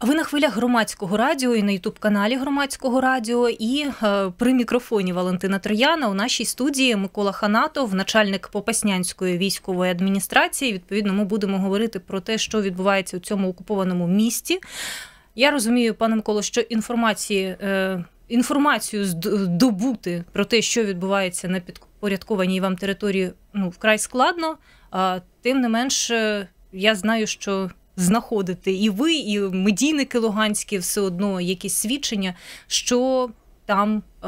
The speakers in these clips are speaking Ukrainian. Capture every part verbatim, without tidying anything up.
Ви на хвилях Громадського радіо і на ютуб-каналі Громадського радіо, і е, при мікрофоні Валентина Трояна у нашій студії Микола Ханатов, начальник Попаснянської військової адміністрації. Відповідно, ми будемо говорити про те, що відбувається у цьому окупованому місті. Я розумію, пане Миколо, що інформації, е, інформацію здобути про те, що відбувається на підпорядкованій вам території, ну, вкрай складно, а тим не менш, я знаю, що знаходите і ви, і медійники луганські все одно якісь свідчення, що там, е,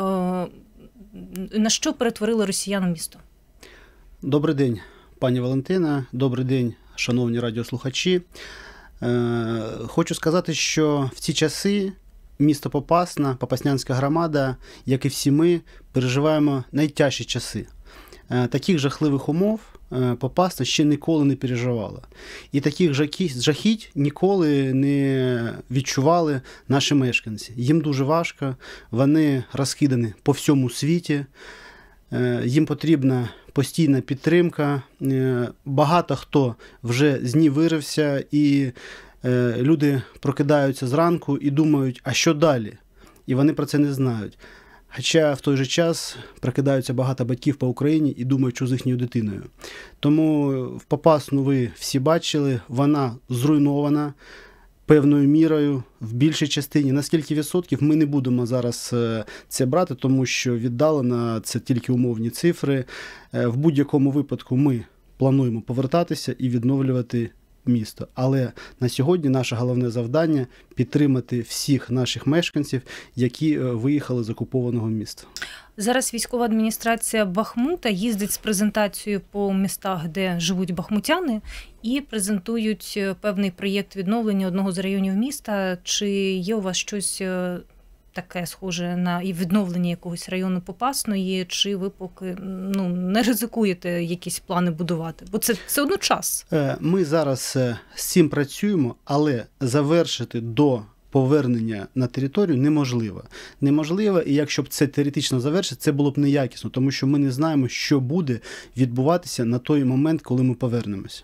на що перетворили росіяни місто. Добрий день, пані Валентина, добрий день, шановні радіослухачі. Е, хочу сказати, що в ці часи місто Попасна, Попаснянська громада, як і всі ми, переживаємо найтяжчі часи. Е, таких жахливих умов Попасна ще ніколи не переживала. І таких жахіть ніколи не відчували наші мешканці. Їм дуже важко, вони розкидані по всьому світі, їм потрібна постійна підтримка. Багато хто вже знівирився, і люди прокидаються зранку і думають, а що далі? І вони про це не знають. Хоча в той же час прокидаються багато батьків по Україні і думають, що з їхньою дитиною. Тому в Попасну ви всі бачили, вона зруйнована певною мірою в більшій частині. На скільки відсотків ми не будемо зараз це брати, тому що віддалено це тільки умовні цифри. В будь-якому випадку ми плануємо повертатися і відновлювати місто. Але на сьогодні наше головне завдання – підтримати всіх наших мешканців, які виїхали з окупованого міста. Зараз військова адміністрація Бахмута їздить з презентацією по містах, де живуть бахмутяни, і презентують певний проєкт відновлення одного з районів міста. Чи є у вас щось таке схоже на відновлення якогось району Попасної, чи ви поки ну, не ризикуєте якісь плани будувати? Бо це все одно час. Ми зараз з цим працюємо, але завершити до повернення на територію неможливо. Неможливо, і якщо б це теоретично завершити, це було б неякісно, тому що ми не знаємо, що буде відбуватися на той момент, коли ми повернемося.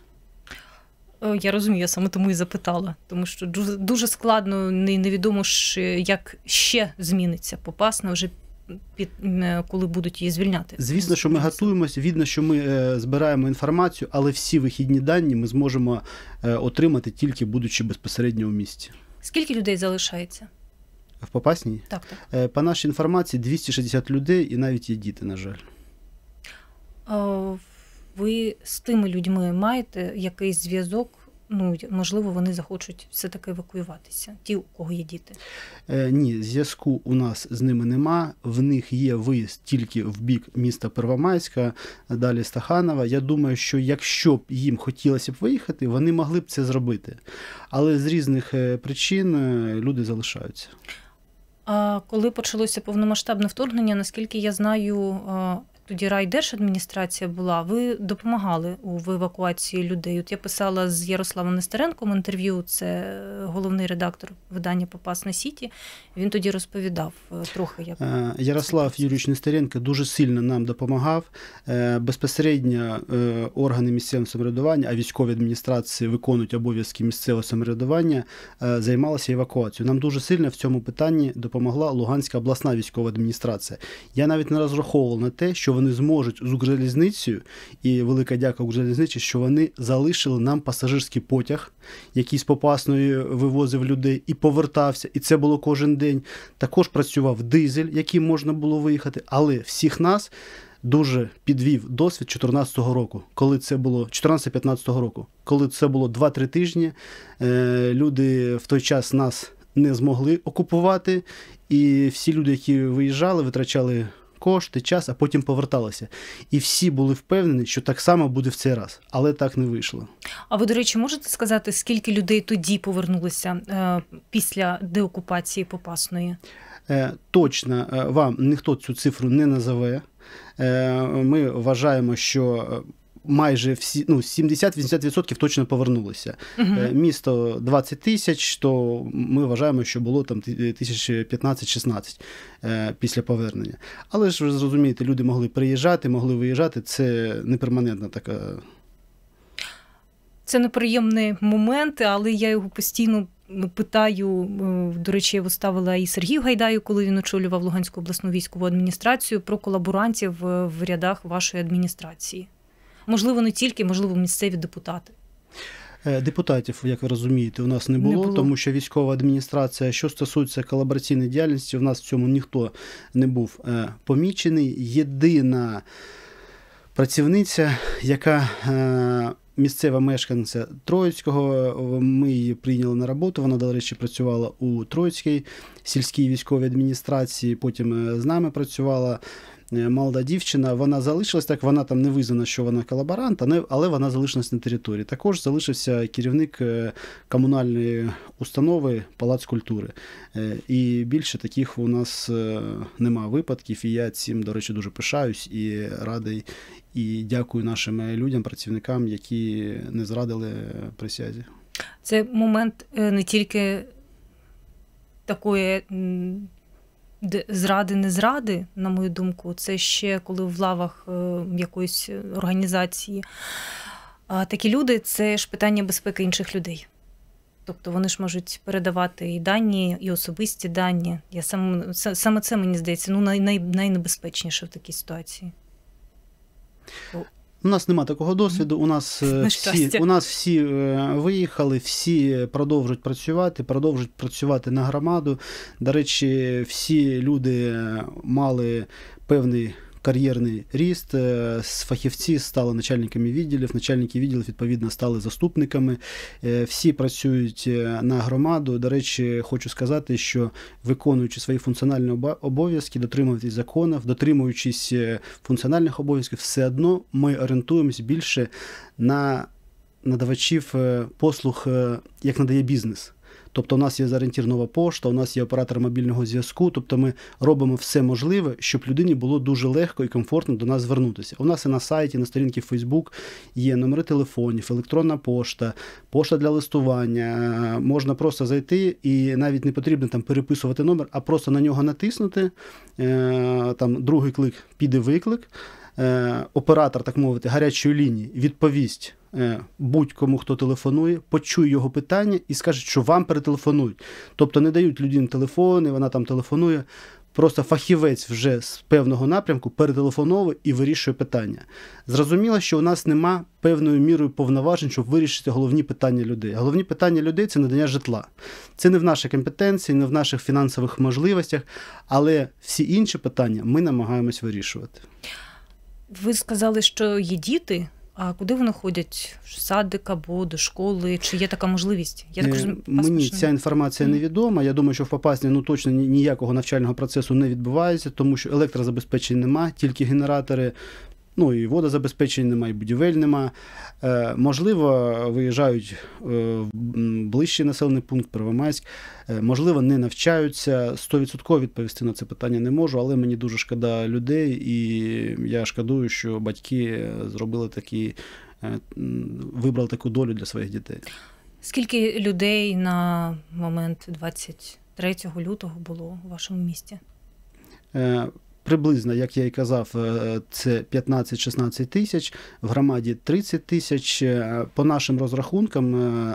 Я розумію, я саме тому і запитала, тому що дуже, дуже складно, невідомо ж, як ще зміниться Попасна вже під, коли будуть її звільняти. Звісно, що ми готуємося, видно, що ми е, збираємо інформацію, але всі вихідні дані ми зможемо е, отримати тільки будучи безпосередньо в місті. Скільки людей залишається? В Попасній? Так, так. Е, по нашій інформації двісті шістдесят людей і навіть є діти, на жаль. О, ви з тими людьми маєте якийсь зв'язок? Ну, можливо, вони захочуть все-таки евакуюватися, ті, у кого є діти? Е, ні, зв'язку у нас з ними нема. В них є виїзд тільки в бік міста Первомайська, далі Стаханова. Я думаю, що якщо б їм хотілося б виїхати, вони могли б це зробити. Але з різних причин люди залишаються. А коли почалося повномасштабне вторгнення, наскільки я знаю, тоді райдержадміністрація була, ви допомагали у евакуації людей. От я писала з Ярославом Нестеренком інтерв'ю, це головний редактор видання «Попасна Сіті». Він тоді розповідав трохи, як... Ярослав Юрійович Нестеренко дуже сильно нам допомагав. Безпосередньо органи місцевого самоврядування, а військові адміністрації виконують обов'язки місцевого самоврядування, займалися евакуацією. Нам дуже сильно в цьому питанні допомогла Луганська обласна військова адміністрація. Я навіть не розраховував на те, що вони зможуть з Укрзалізницею, і велика дяка Укрзалізниці, що вони залишили нам пасажирський потяг, який з Попасної вивозив людей і повертався, і це було кожен день. Також працював дизель, яким можна було виїхати, але всіх нас дуже підвів досвід чотирнадцятого року, коли це було чотирнадцятого-п'ятнадцятого року, коли це було два-три тижні, люди в той час нас не змогли окупувати, і всі люди, які виїжджали, витрачали кошти, час, а потім поверталися. І всі були впевнені, що так само буде в цей раз. Але так не вийшло. А ви, до речі, можете сказати, скільки людей тоді повернулися е, після деокупації Попасної? Е, точно е, вам ніхто цю цифру не назове. Е, ми вважаємо, що майже всі, ну, сімдесят-вісімдесят відсотків точно повернулися. Угу. Місто двадцять тисяч, то ми вважаємо, що було там тисяч п'ятнадцять-шістнадцять після повернення. Але ж ви зрозумієте, люди могли приїжджати, могли виїжджати, це не перманентна така... Це неприємний момент, але я його постійно питаю, до речі, я ставила і Сергію Гайдаю, коли він очолював Луганську обласну військову адміністрацію, про колаборантів в рядах вашої адміністрації. Можливо, не тільки, можливо, місцеві депутати. Депутатів, як ви розумієте, у нас не було, не було, тому що військова адміністрація, що стосується колабораційної діяльності, у нас в цьому ніхто не був помічений. Єдина працівниця, яка місцева мешканця Троїцького, ми її прийняли на роботу, вона, до речі, працювала у Троїцькій сільській військовій адміністрації, потім з нами працювала. Молода дівчина, вона залишилась так, вона там не визнана, що вона колаборант, але вона залишилась на території. Також залишився керівник комунальної установи Палац культури. І більше таких у нас нема випадків, і я цим, до речі, дуже пишаюсь і радий, і дякую нашим людям, працівникам, які не зрадили присязі. Це момент не тільки такої зради-незради, на мою думку, це ще коли в лавах якоїсь організації. А такі люди – це ж питання безпеки інших людей. Тобто вони ж можуть передавати і дані, і особисті дані. Я сам, саме це, мені здається, ну, най, най, найнебезпечніше в такій ситуації. У нас немає такого досвіду, у нас, всі, у нас всі виїхали, всі продовжують працювати, продовжують працювати на громаду. До речі, всі люди мали певний кар'єрний ріст, фахівці стали начальниками відділів, начальники відділів, відповідно, стали заступниками. Всі працюють на громаду. До речі, хочу сказати, що виконуючи свої функціональні обов'язки, дотримуючись законів, дотримуючись функціональних обов'язків, все одно ми орієнтуємось більше на надавачів послуг, як надає бізнес. Тобто у нас є зорієнтір Нова пошта, у нас є оператор мобільного зв'язку, тобто ми робимо все можливе, щоб людині було дуже легко і комфортно до нас звернутися. У нас і на сайті, на сторінці в Facebook є номери телефонів, електронна пошта, пошта для листування. Можна просто зайти і навіть не потрібно там переписувати номер, а просто на нього натиснути, там другий клик піде виклик, оператор, так мовити, гарячої лінії відповість будь-кому, хто телефонує, почує його питання і скаже, що вам перетелефонують. Тобто не дають людині телефони, вона там телефонує, просто фахівець вже з певного напрямку перетелефоновує і вирішує питання. Зрозуміло, що у нас нема певною мірою повноважень, щоб вирішити головні питання людей. Головні питання людей – це надання житла. Це не в нашій компетенції, не в наших фінансових можливостях, але всі інші питання ми намагаємось вирішувати. Ви сказали, що є діти. А куди вони ходять? В садик або до школи? Чи є така можливість? Я так розумію, Мені ця інформація невідома. Я думаю, що в Попасні ну, точно ніякого навчального процесу не відбувається, тому що електрозабезпечень немає, тільки генератори. Ну і водозабезпечень немає, і будівель немає. Е, можливо, виїжджають в ближчий населений пункт, Первомайськ. Е, можливо, не навчаються. сто відсотків відповісти на це питання не можу, але мені дуже шкода людей. І я шкодую, що батьки зробили такі, е, вибрали таку долю для своїх дітей. Скільки людей на момент двадцять третього лютого було у вашому місті? Е, Приблизно, як я і казав, це п'ятнадцять-шістнадцять тисяч, в громаді тридцять тисяч. По нашим розрахункам,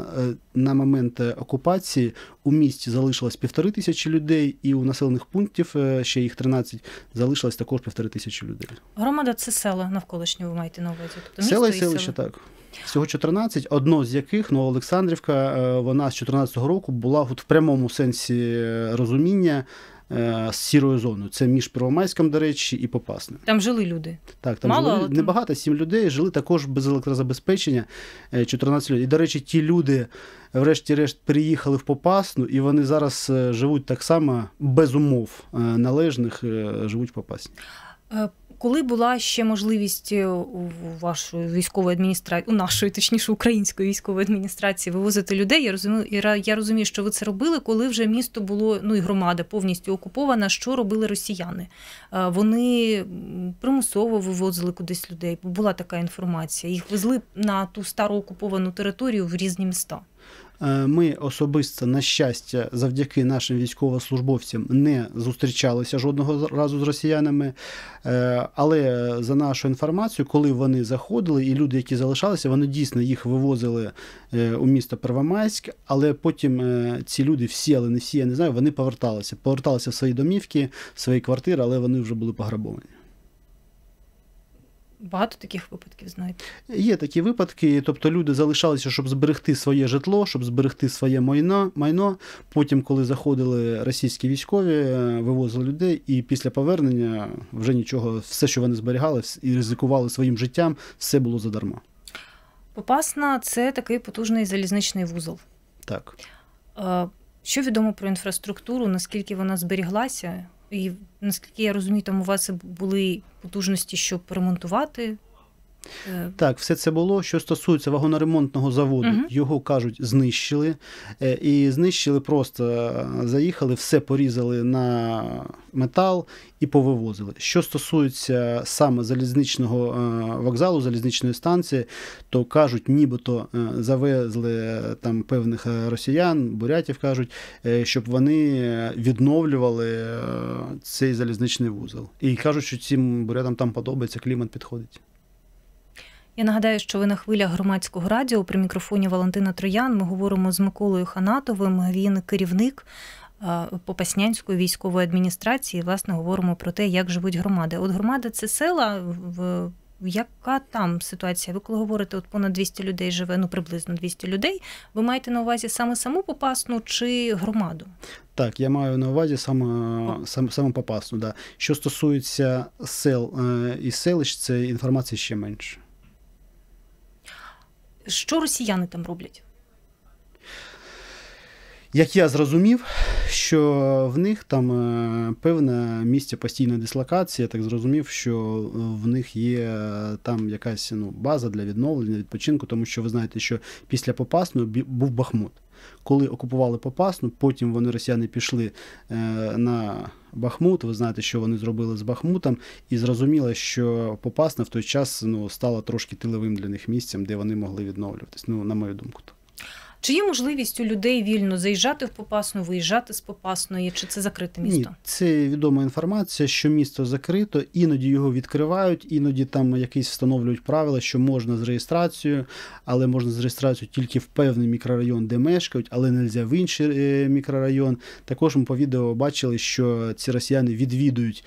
на момент окупації у місті залишилось півтори тисячі людей, і у населених пунктів, ще їх тринадцять, залишилось також півтори тисячі людей. Громада – це села навколишні, ви маєте на увазі? Тобто села і селища, так. Всього чотирнадцять, одно з яких, Новоолександрівка, вона з чотирнадцятого року була в прямому сенсі розуміння з сірою зоною. Це між Первомайськом, до речі, і Попасним. Там жили люди? Так, там Мало, жили але... небагато, сім людей, жили також без електрозабезпечення, чотирнадцять людей. І, до речі, ті люди, врешті-решт, приїхали в Попасну, і вони зараз живуть так само, без умов належних, живуть в Попасні. Коли була ще можливість у вашої військової адміністрації, у нашої, точніше, української військової адміністрації вивозити людей, я розумію, я розумію, що ви це робили, коли вже місто було, ну і громада повністю окупована, що робили росіяни? Вони примусово вивозили кудись людей, бо була така інформація. Їх везли на ту стару окуповану територію в різні міста. Ми особисто, на щастя, завдяки нашим військовослужбовцям не зустрічалися жодного разу з росіянами, але за нашу інформацію, коли вони заходили, і люди, які залишалися, вони дійсно їх вивозили у місто Первомайськ, але потім ці люди всі, але не всі, я не знаю, вони поверталися. Поверталися в свої домівки, в свої квартири, але вони вже були пограбовані. Багато таких випадків, знаєте? Є такі випадки, тобто люди залишалися, щоб зберегти своє житло, щоб зберегти своє майно, майно. Потім, коли заходили російські військові, вивозили людей, і після повернення вже нічого, все, що вони зберігали і ризикували своїм життям, все було задарма. Попасна – це такий потужний залізничний вузол. Так. Що відомо про інфраструктуру, наскільки вона зберіглася? І, наскільки я розумію, там у вас були потужності, щоб ремонтувати? Так, все це було. Що стосується вагоноремонтного заводу, угу. його, кажуть, знищили. І знищили просто, заїхали, все порізали на метал і повивозили. Що стосується саме залізничного вокзалу, залізничної станції, то, кажуть, нібито завезли там певних росіян, бурятів, кажуть, щоб вони відновлювали цей залізничний вузол. І кажуть, що цим бурятам там подобається, клімат підходить. Я нагадаю, що ви на хвилях Громадського радіо. При мікрофоні Валентина Троян. Ми говоримо з Миколою Ханатовим. Він керівник Попаснянської військової адміністрації. Власне, говоримо про те, як живуть громади. От громада – це села. Яка там ситуація? Ви коли говорите, от понад двісті людей живе, ну приблизно двісті людей, ви маєте на увазі саме саму Попасну чи громаду? Так, я маю на увазі саме, саме, саме Попасну, да. Що стосується сел і селищ, це інформації ще менше. Що росіяни там роблять? Як я зрозумів, що в них там певне місце постійної дислокації, я так зрозумів, що в них є там якась ну, база для відновлення, відпочинку, тому що ви знаєте, що після Попасної був Бахмут. Коли окупували Попасну, потім вони, росіяни, пішли на Бахмут, ви знаєте, що вони зробили з Бахмутом, і зрозуміло, що Попасна в той час ну, стала трошки тиловим для них місцем, де вони могли відновлюватись, ну, на мою думку. Чи є можливість у людей вільно заїжджати в Попасну, виїжджати з Попасної, чи це закрите місто? Ні, це відома інформація, що місто закрито, іноді його відкривають, іноді там якісь встановлюють правила, що можна з реєстрацією, але можна з реєстрацією тільки в певний мікрорайон, де мешкають, але не можна в інший мікрорайон. Також ми по відео бачили, що ці росіяни відвідують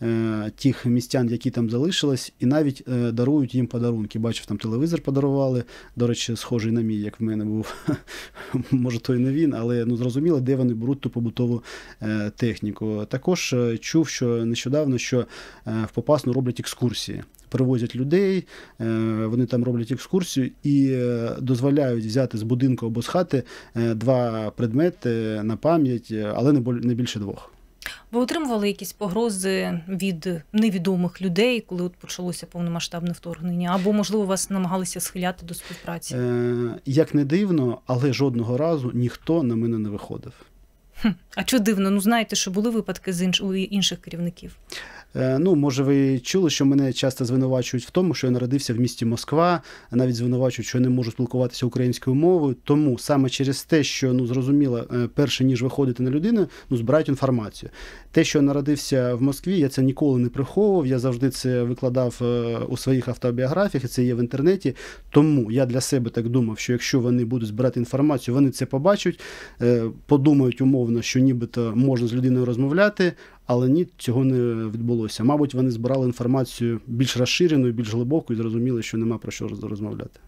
тих містян, які там залишились, і навіть дарують їм подарунки. Бачив, там телевізор подарували, до речі, схожий на мій, як в мене був. Може, то і не він, але ну, зрозуміло, де вони беруть ту побутову техніку. Також чув, що нещодавно, що в Попасну роблять екскурсії. Привозять людей, вони там роблять екскурсію і дозволяють взяти з будинку або з хати два предмети на пам'ять, але не більше двох. Ви отримували якісь погрози від невідомих людей, коли от почалося повномасштабне вторгнення? Або, можливо, вас намагалися схиляти до співпраці? Е, як не дивно, але жодного разу ніхто на мене не виходив. Хм, а що дивно? Ну, знаєте, що були випадки з інш... у інших керівників? Ну, може, ви чули, що мене часто звинувачують в тому, що я народився в місті Москва, навіть звинувачують, що я не можу спілкуватися українською мовою. Тому саме через те, що, ну, зрозуміло, перше, ніж виходити на людину, ну, збирають інформацію. Те, що я народився в Москві, я це ніколи не приховував, я завжди це викладав у своїх автобіографіях, і це є в інтернеті. Тому я для себе так думав, що якщо вони будуть збирати інформацію, вони це побачать, подумають умовно, що нібито можна з людиною розмовляти, але ні, цього не відбулося. Мабуть, вони збирали інформацію більш розширену, більш глибоку і зрозуміли, що нема про що розмовляти.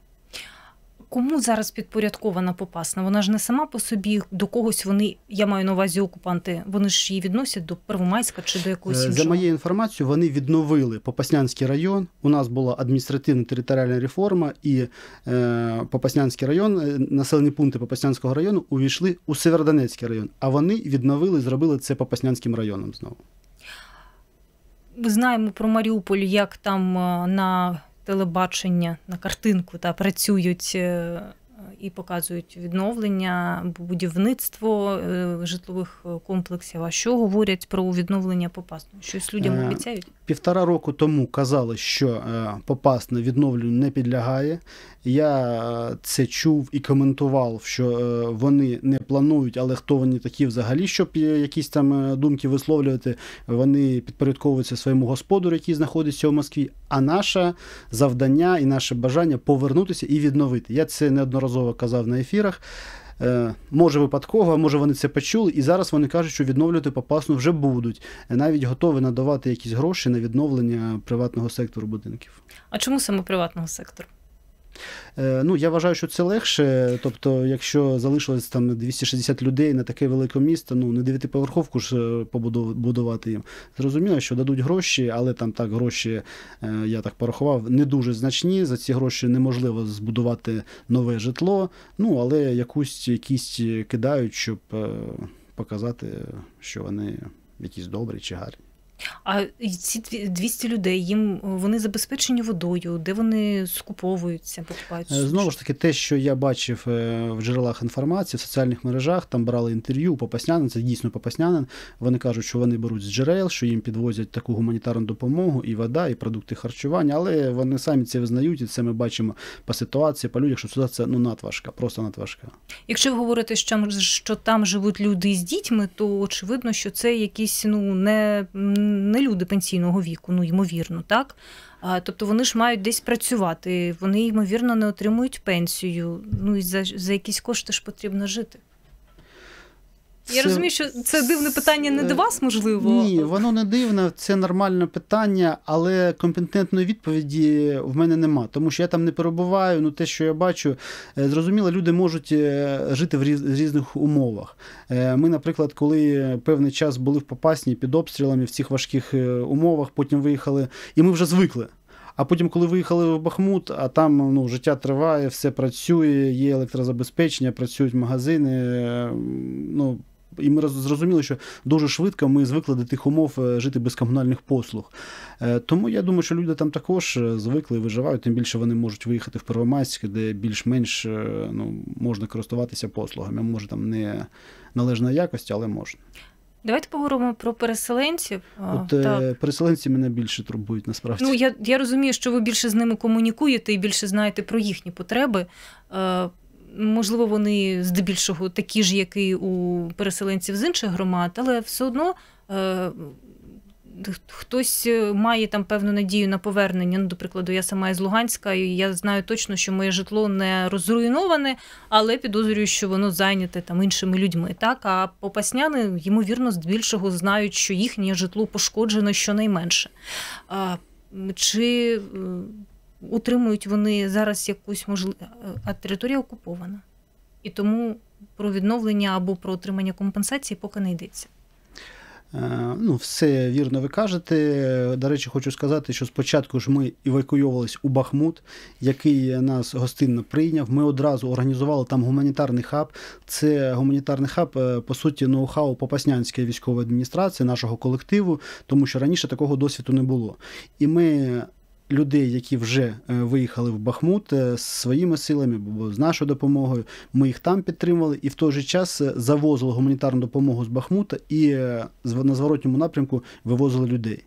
Кому зараз підпорядкована Попасна? Вона ж не сама по собі, до когось вони, я маю на увазі окупанти, вони ж її відносять до Первомайська чи до якогось іншого? За моєю інформацією, вони відновили Попаснянський район. У нас була адміністративно-територіальна реформа, і е, Попаснянський район, населені пункти Попаснянського району увійшли у Сєвєродонецький район, а вони відновили, зробили це Попаснянським районом знову. Ми знаємо про Маріуполь, як там на телебачення, на картинку та працюють і показують відновлення, будівництво житлових комплексів. А що говорять про відновлення Попасної? Щось людям обіцяють? Півтора року тому казали, що Попасна відновленню не підлягає. Я це чув і коментував, що вони не планують, але хто вони такі взагалі, щоб якісь там думки висловлювати, вони підпорядковуються своєму господарю, який знаходиться у Москві, а наше завдання і наше бажання повернутися і відновити. Я це неодноразово казав на ефірах. Може випадково, може вони це почули, і зараз вони кажуть, що відновлювати Попасну вже будуть. Навіть готові надавати якісь гроші на відновлення приватного сектору будинків. А чому саме приватного сектору? Ну, я вважаю, що це легше. Тобто, якщо залишилось там двісті шістдесят людей на таке велике місто, ну, не дев'ятиповерховку ж побудувати їм. Зрозуміло, що дадуть гроші, але там так гроші, я так порахував, не дуже значні. За ці гроші неможливо збудувати нове житло, ну, але якусь, якісь кидають, щоб показати, що вони якісь добрі чи гарні. А ці двісті людей, їм вони забезпечені водою, де вони скуповуються, покупаються? Знову ж таки, те, що я бачив в джерелах інформації, в соціальних мережах, там брали інтерв'ю у попаснянин, це дійсно попаснянин, вони кажуть, що вони беруть з джерел, що їм підвозять таку гуманітарну допомогу, і вода, і продукти харчування, але вони самі це визнають, і це ми бачимо по ситуації, по людях, що ситуація, ну, надважка, просто надважка. Якщо ви говорите, що, що там живуть люди з дітьми, то очевидно, що це якісь, ну, не... не люди пенсійного віку, ну, ймовірно, так? А, тобто вони ж мають десь працювати, вони, ймовірно, не отримують пенсію, ну, і за, за якісь кошти ж потрібно жити. Це... Я розумію, що це дивне питання не до вас, можливо? Ні, воно не дивне, це нормальне питання, але компетентної відповіді в мене нема, тому що я там не перебуваю, ну те, що я бачу, зрозуміло, люди можуть жити в різних умовах. Ми, наприклад, коли певний час були в Попасній під обстрілами в цих важких умовах, потім виїхали, і ми вже звикли. А потім, коли виїхали в Бахмут, а там, ну, життя триває, все працює, є електрозабезпечення, працюють магазини, ну, і ми зрозуміли, що дуже швидко ми звикли до тих умов жити без комунальних послуг. Тому я думаю, що люди там також звикли і виживають, тим більше вони можуть виїхати в Первомайськ, де більш-менш, ну, можна користуватися послугами. Може, там не належної якості, але можна. Давайте поговоримо про переселенців. От так. Переселенці мене більше турбують, насправді. Ну, я, я розумію, що ви більше з ними комунікуєте і більше знаєте про їхні потреби. Можливо, вони здебільшого такі ж, як і у переселенців з інших громад, але все одно е, хтось має там певну надію на повернення. Ну, до прикладу, я сама із Луганська, і я знаю точно, що моє житло не розруйноване, але підозрюю, що воно зайняте там іншими людьми. Так? А попасняни, ймовірно, здебільшого знають, що їхнє житло пошкоджено щонайменше. А, чи... утримують вони зараз якусь можливість, а територія окупована. І тому про відновлення або про отримання компенсації поки не йдеться. Ну, все вірно ви кажете. До речі, хочу сказати, що спочатку ж ми евакуйовувались у Бахмут, який нас гостинно прийняв. Ми одразу організували там гуманітарний хаб. Це гуманітарний хаб, по суті, ноу-хау Попаснянської військової адміністрації, нашого колективу, тому що раніше такого досвіду не було. І ми людей, які вже виїхали в Бахмут з своїми силами, або з нашою допомогою, ми їх там підтримували і в той же час завозили гуманітарну допомогу з Бахмута і на зворотньому напрямку вивозили людей.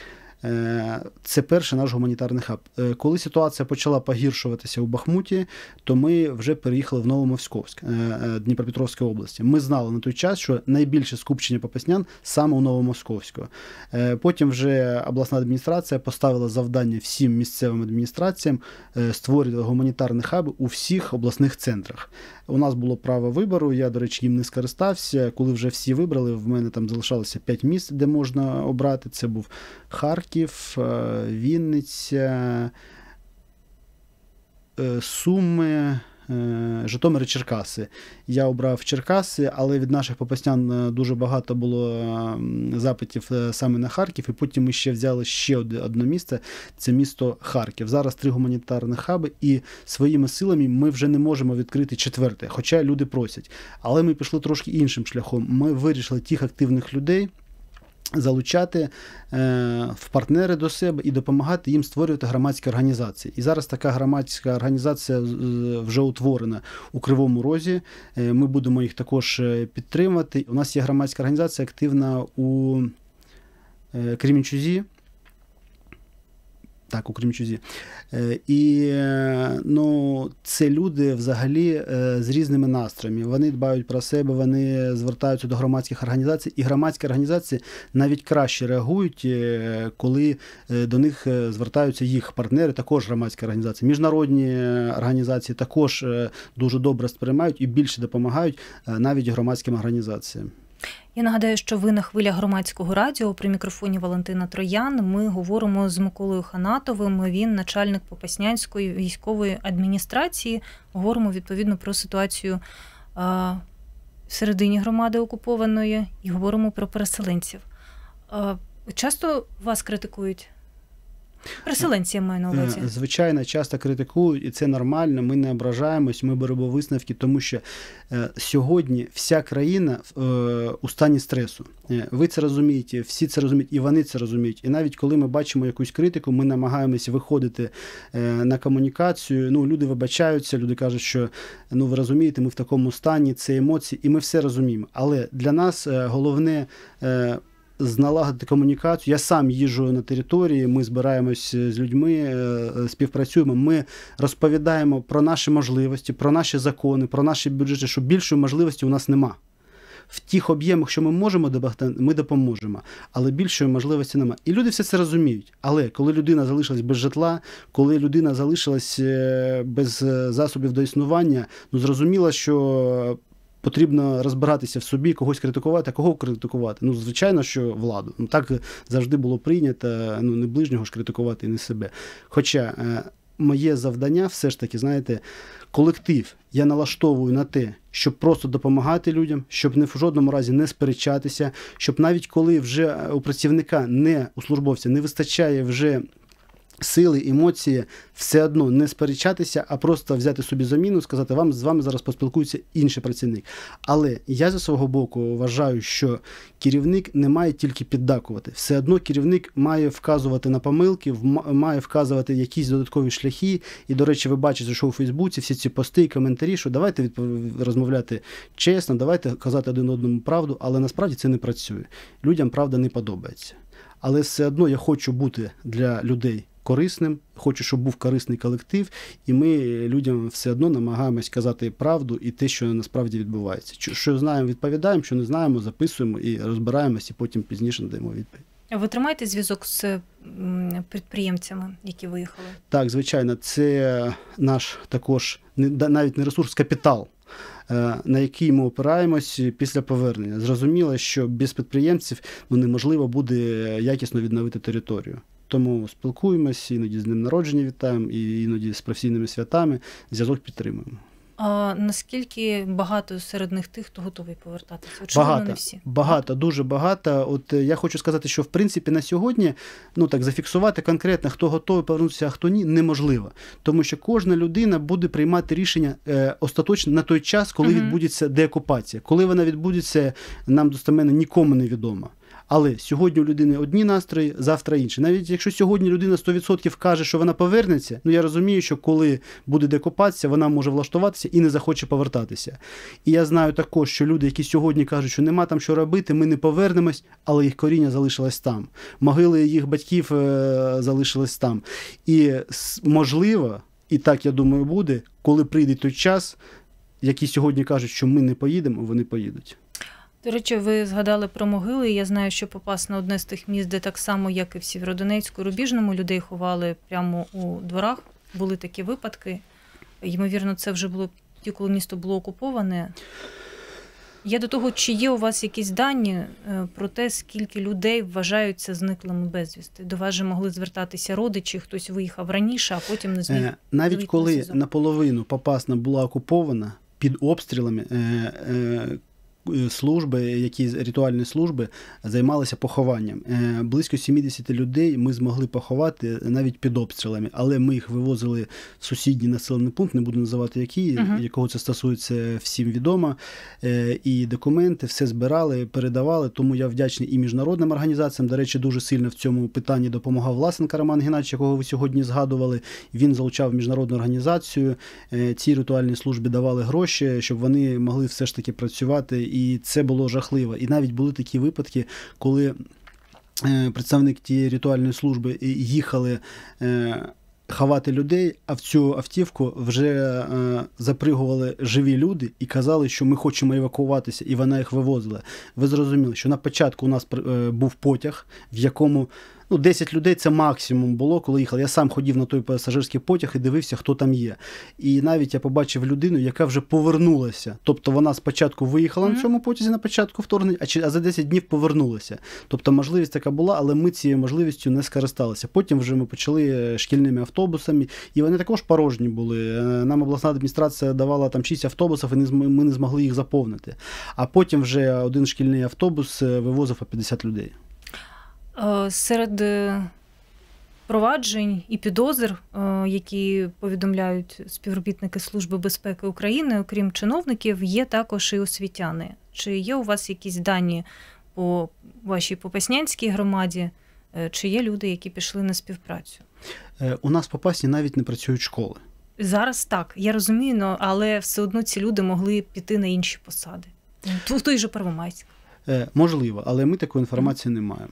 Це перший наш гуманітарний хаб. Коли ситуація почала погіршуватися у Бахмуті, то ми вже переїхали в Новомосковськ, Дніпропетровської області. Ми знали на той час, що найбільше скупчення попаснян саме у Новомосковську. Потім вже обласна адміністрація поставила завдання всім місцевим адміністраціям створювати гуманітарні хаби у всіх обласних центрах. У нас було право вибору, я, до речі, їм не скористався. Коли вже всі вибрали, в мене там залишалося п'ять місць, де можна обрати. Це був Харків, Вінниця, Суми, Житомир і Черкаси. Я обрав Черкаси, але від наших попаснян дуже багато було запитів саме на Харків, і потім ми ще взяли ще одне місце, це місто Харків. Зараз три гуманітарні хаби, і своїми силами ми вже не можемо відкрити четверте, хоча люди просять. Але ми пішли трошки іншим шляхом. Ми вирішили тих активних людей, залучати в партнери до себе і допомагати їм створювати громадські організації. І зараз така громадська організація вже утворена у Кривому Розі. Ми будемо їх також підтримувати. У нас є громадська організація активна у Кременчузі. Так, у Кременчузі. І ну, це люди взагалі з різними настроями. Вони дбають про себе, вони звертаються до громадських організацій. І громадські організації навіть краще реагують, коли до них звертаються їх партнери, також громадські організації. Міжнародні організації також дуже добре сприймають і більше допомагають навіть громадським організаціям. Я нагадаю, що ви на хвилях Громадського радіо, при мікрофоні Валентина Троян. Ми говоримо з Миколою Ханатовим, він начальник Попаснянської військової адміністрації. Говоримо, відповідно, про ситуацію а, всередині громади окупованої і говоримо про переселенців. А, часто вас критикують? Переселенці, я маю на увазі. Звичайно, часто критикують, і це нормально, ми не ображаємось, ми беремо висновки, тому що е, сьогодні вся країна е, у стані стресу. Е, ви це розумієте, всі це розуміють, і вони це розуміють. І навіть коли ми бачимо якусь критику, ми намагаємося виходити е, на комунікацію. Ну, люди вибачаються, люди кажуть, що, ну, ви розумієте, ми в такому стані, це емоції, і ми все розуміємо. Але для нас е, головне е, налагодити комунікацію. Я сам їжджу на території, ми збираємось з людьми, співпрацюємо, ми розповідаємо про наші можливості, про наші закони, про наші бюджети, що більшої можливості у нас нема. В тих об'ємах, що ми можемо допомогти, ми допоможемо, але більшої можливості нема. І люди все це розуміють. Але коли людина залишилась без житла, коли людина залишилась без засобів до існування, ну зрозуміло, що потрібно розбиратися в собі, когось критикувати, а кого критикувати? Ну, звичайно, що владу. Ну, так завжди було прийнято, ну, не ближнього ж критикувати, і не себе. Хоча е, моє завдання все ж таки, знаєте, колектив я налаштовую на те, щоб просто допомагати людям, щоб не в жодному разі не сперечатися, щоб навіть коли вже у працівника, не у службовця, не вистачає вже сили, емоції, все одно не сперечатися, а просто взяти собі заміну, сказати, вам з вами зараз поспілкується інший працівник. Але я зі свого боку вважаю, що керівник не має тільки піддакувати. Все одно керівник має вказувати на помилки, має вказувати якісь додаткові шляхи. І, до речі, ви бачите, що у Фейсбуці всі ці пости і коментарі, що давайте розмовляти чесно, давайте казати один одному правду, але насправді це не працює. Людям правда не подобається. Але все одно я хочу бути для людей корисним, хочу, щоб був корисний колектив, і ми людям все одно намагаємось казати правду і те, що насправді відбувається. Що знаємо, відповідаємо, що не знаємо, записуємо і розбираємось, і потім пізніше надаємо відповідь. Ви тримаєте зв'язок з підприємцями, які виїхали? Так, звичайно, це наш також, навіть не ресурс, капітал, на який ми опираємось після повернення. Зрозуміло, що без підприємців ну, неможливо буде якісно відновити територію. Тому спілкуємося, іноді з днем народження вітаємо, і іноді з професійними святами, зв'язок підтримуємо. А наскільки багато серед них тих, хто готовий повертатися? Очевидно, багато, не всі. Багато, дуже багато. От я хочу сказати, що в принципі на сьогодні, ну так, зафіксувати конкретно, хто готовий повернутися, а хто ні, неможливо. Тому що кожна людина буде приймати рішення е, остаточно на той час, коли угу. відбудеться деокупація. Коли вона відбудеться, нам достеменно нікому не відомо. Але сьогодні у людини одні настрої, завтра інші. Навіть якщо сьогодні людина сто відсотків каже, що вона повернеться, ну я розумію, що коли буде деокупація, вона може влаштуватися і не захоче повертатися. І я знаю також, що люди, які сьогодні кажуть, що нема там що робити, ми не повернемось, але їх коріння залишилось там. Могили їх батьків е- залишились там. І можливо, і так, я думаю, буде, коли прийде той час, які сьогодні кажуть, що ми не поїдемо, вони поїдуть. До речі, ви згадали про могили. Я знаю, що Попасна – одне з тих міст, де так само, як і в Сєвєродонецьку, Рубіжному, людей ховали прямо у дворах. Були такі випадки. Ймовірно, це вже було тоді, коли місто було окуповане. Я до того, чи є у вас якісь дані про те, скільки людей вважаються зниклими безвісти? До вас же могли звертатися родичі, хтось виїхав раніше, а потім не зміг. Навіть коли наполовину Попасна була окупована під обстрілами, служби, які ритуальні служби займалися похованням. Близько сімдесят людей ми змогли поховати навіть під обстрілами, але ми їх вивозили в сусідній населений пункт, не буду називати який, uh-huh. якого це стосується, всім відомо. І документи все збирали, передавали, тому я вдячний і міжнародним організаціям. До речі, дуже сильно в цьому питанні допомагав Власенко Роман Геннадійович, якого ви сьогодні згадували. Він залучав міжнародну організацію, ці ритуальні служби давали гроші, щоб вони могли все ж таки працювати, і це було жахливо. І навіть були такі випадки, коли представник тієї ритуальної служби їхали ховати людей, а в цю автівку вже е, запригували живі люди і казали, що ми хочемо евакуюватися, і вона їх вивозила. Ви зрозуміли, що на початку у нас е, був потяг, в якому ну, десять людей це максимум було, коли їхали. Я сам ходив на той пасажирський потяг і дивився, хто там є. І навіть я побачив людину, яка вже повернулася. Тобто вона спочатку виїхала mm-hmm. на цьому потязі на початку вторгнення, а за десять днів повернулася. Тобто можливість така була, але ми цією можливістю не скористалися. Потім вже ми почали шкільними автобусами, і вони також порожні були. Нам обласна адміністрація давала там шість автобусів, і ми не змогли їх заповнити. А потім вже один шкільний автобус вивозив по п'ятдесят людей. Серед проваджень і підозр, які повідомляють співробітники Служби безпеки України, окрім чиновників, є також і освітяни. Чи є у вас якісь дані по вашій Попаснянській громаді, чи є люди, які пішли на співпрацю? У нас в Попасні навіть не працюють школи. Зараз так, я розумію, але все одно ці люди могли піти на інші посади. В той же Первомайськ. Можливо, але ми такої інформації mm. не маємо.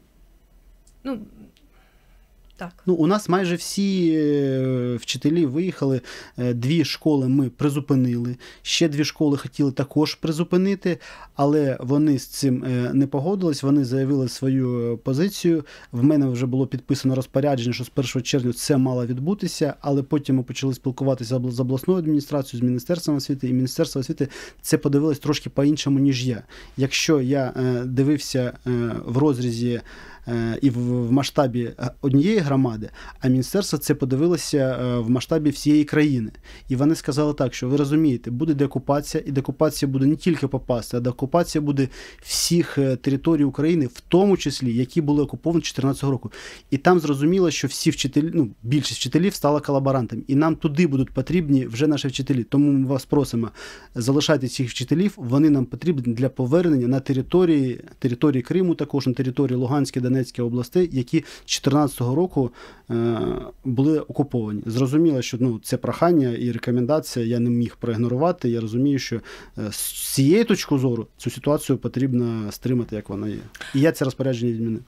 Ну, так. Ну, у нас майже всі вчителі виїхали, дві школи ми призупинили, ще дві школи хотіли також призупинити, але вони з цим не погодились, вони заявили свою позицію. В мене вже було підписано розпорядження, що з першого червня це мало відбутися, але потім ми почали спілкуватися з обласною адміністрацією, з Міністерством освіти, і Міністерство освіти це подивилось трошки по-іншому, ніж я. Якщо я дивився в розрізі і в масштабі однієї громади, а міністерство це подивилося в масштабі всієї країни. І вони сказали так, що ви розумієте, буде деокупація, і деокупація буде не тільки Попасти, а деокупація буде всіх територій України, в тому числі, які були окуповані чотирнадцятого року. І там зрозуміло, що всі вчителі, ну, більшість вчителів стала колаборантами. І нам туди будуть потрібні вже наші вчителі. Тому ми вас просимо, залишайте цих вчителів, вони нам потрібні для повернення на території, території Криму, також на території Луганської, Донецької областей, які чотирнадцятого року е, були окуповані. Зрозуміло, що ну, це прохання і рекомендація я не міг проігнорувати. Я розумію, що е, з цієї точки зору цю ситуацію потрібно стримати, як вона є. І я це розпорядження відмінив.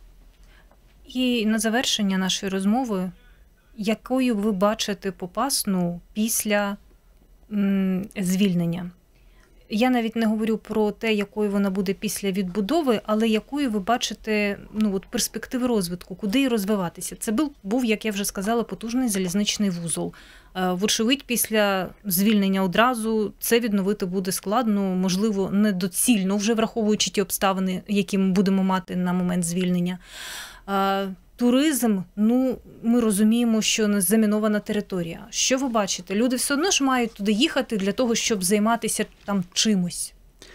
І на завершення нашої розмови, якою ви бачите Попасну після м, звільнення? Я навіть не говорю про те, якою вона буде після відбудови, але якою ви бачите ну, от перспективи розвитку, куди їй розвиватися. Це був, був, як я вже сказала, потужний залізничний вузол. Вочевидь, після звільнення одразу це відновити буде складно, можливо, недоцільно, вже враховуючи ті обставини, які ми будемо мати на момент звільнення. Туризм, ну, ми розуміємо, що не замінована територія. Що ви бачите? Люди все одно ж мають туди їхати для того, щоб займатися там чимось.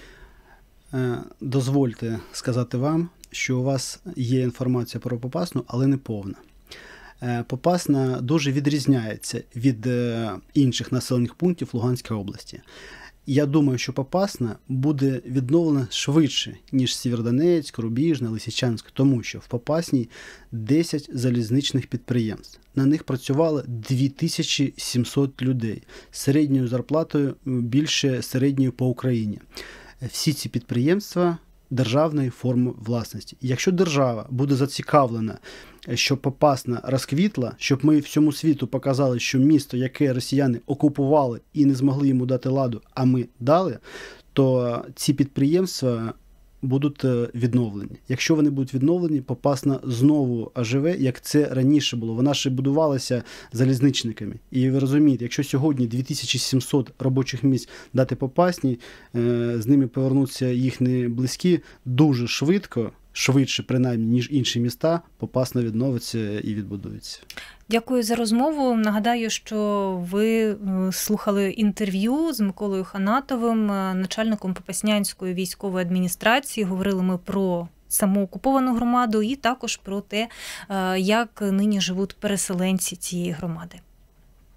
Дозвольте сказати вам, що у вас є інформація про Попасну, але не повна. Попасна дуже відрізняється від інших населених пунктів Луганської області. Я думаю, що Попасна буде відновлена швидше, ніж Сєвєродонецьк, Рубіжне, Лисичанськ, тому що в Попасній десять залізничних підприємств. На них працювало дві тисячі сімсот людей з середньою зарплатою більше середньої по Україні. Всі ці підприємства державної форми власності. Якщо держава буде зацікавлена, щоб Попасна розквітла, щоб ми всьому світу показали, що місто, яке росіяни окупували і не змогли йому дати ладу, а ми дали, то ці підприємства будуть відновлені. Якщо вони будуть відновлені, Попасна знову оживе, як це раніше було. Вона ще будувалася залізничниками. І ви розумієте, якщо сьогодні дві тисячі сімсот робочих місць дати Попасні, з ними повернуться їхні близькі, дуже швидко, швидше, принаймні, ніж інші міста, Попасна відновиться і відбудується. Дякую за розмову. Нагадаю, що ви слухали інтерв'ю з Миколою Ханатовим, начальником Попаснянської військової адміністрації. Говорили ми про саму окуповану громаду і також про те, як нині живуть переселенці цієї громади.